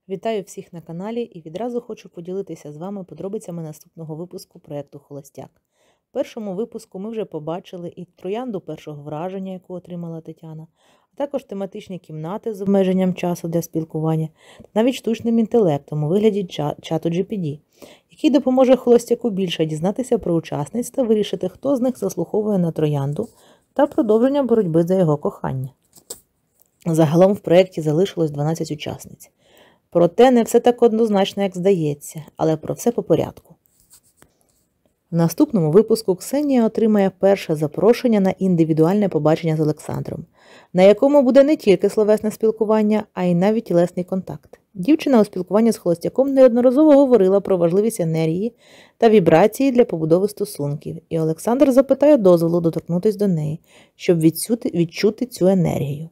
Вітаю всіх на каналі і відразу хочу поділитися з вами подробицями наступного випуску проєкту «Холостяк». В першому випуску ми вже побачили і троянду першого враження, яку отримала Тетяна, а також тематичні кімнати з обмеженням часу для спілкування, та навіть штучним інтелектом у вигляді чату GPT, який допоможе холостяку більше дізнатися про учасниць та вирішити, хто з них заслуговує на троянду та продовження боротьби за його кохання. Загалом в проєкті залишилось 12 учасниць. Проте не все так однозначно, як здається, але про все по порядку. В наступному випуску Ксенія отримає перше запрошення на індивідуальне побачення з Олександром, на якому буде не тільки словесне спілкування, а й навіть тілесний контакт. Дівчина у спілкуванні з холостяком неодноразово говорила про важливість енергії та вібрації для побудови стосунків, і Олександр запитає дозволу доторкнутися до неї, щоб відчути цю енергію.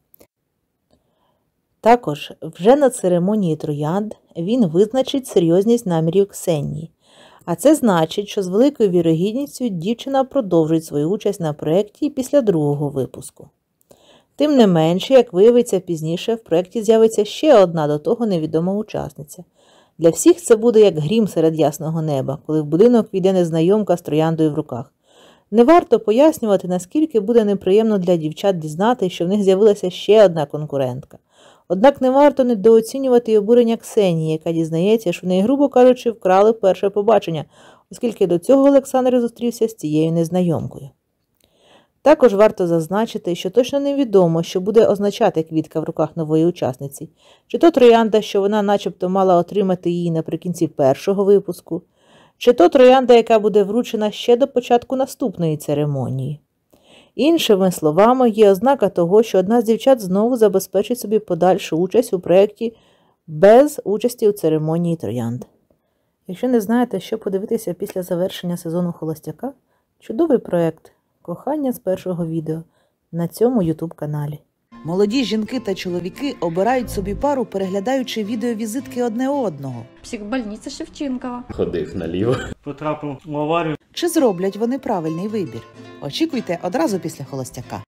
Також вже на церемонії троянд він визначить серйозність намірів Ксенії. А це значить, що з великою вірогідністю дівчина продовжить свою участь на проєкті і після другого випуску. Тим не менше, як виявиться пізніше, в проєкті з'явиться ще одна до того невідома учасниця. Для всіх це буде як грім серед ясного неба, коли в будинок війде незнайомка з трояндою в руках. Не варто пояснювати, наскільки буде неприємно для дівчат дізнатися, що в них з'явилася ще одна конкурентка. Однак не варто недооцінювати й обурення Ксенії, яка дізнається, що в неї, грубо кажучи, вкрали перше побачення, оскільки до цього Олександр зустрівся з цією незнайомкою. Також варто зазначити, що точно невідомо, що буде означати квітка в руках нової учасниці, чи то троянда, що вона начебто мала отримати її наприкінці першого випуску, чи то троянда, яка буде вручена ще до початку наступної церемонії. Іншими словами, є ознака того, що одна з дівчат знову забезпечить собі подальшу участь у проєкті без участі у церемонії троянд. Якщо не знаєте, що подивитися після завершення сезону «Холостяка», чудовий проєкт «Кохання з першого відео» на цьому YouTube-каналі. Молоді жінки та чоловіки обирають собі пару, переглядаючи відеовізитки одне одного. Психбольниця Шевченкова. Ходив наліво. Потрапив в аварію. Чи зроблять вони правильний вибір? Очікуйте одразу після «Холостяка».